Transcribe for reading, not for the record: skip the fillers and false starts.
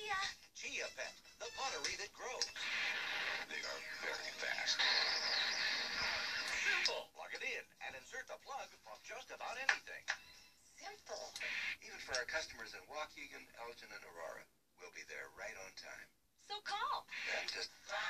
Chia. Chia Pet, the pottery that grows. They are very fast. Simple. Plug it in and insert the plug from just about anything. Simple. Even for our customers in Waukegan, Elgin, and Aurora, we'll be there right on time. So call. Then just